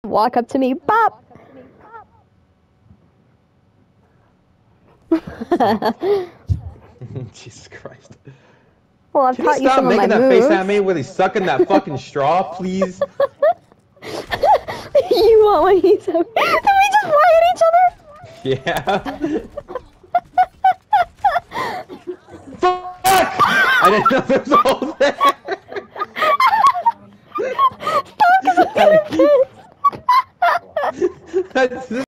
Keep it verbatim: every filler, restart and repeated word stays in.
walk up to me, bop. Jesus Christ. Well, I've Can taught you you stop some of my making that moves. face at me when he's sucking that fucking straw, please? You want what he said? Did we just fly at each other? Yeah. Fuck! I didn't know there was a whole thing.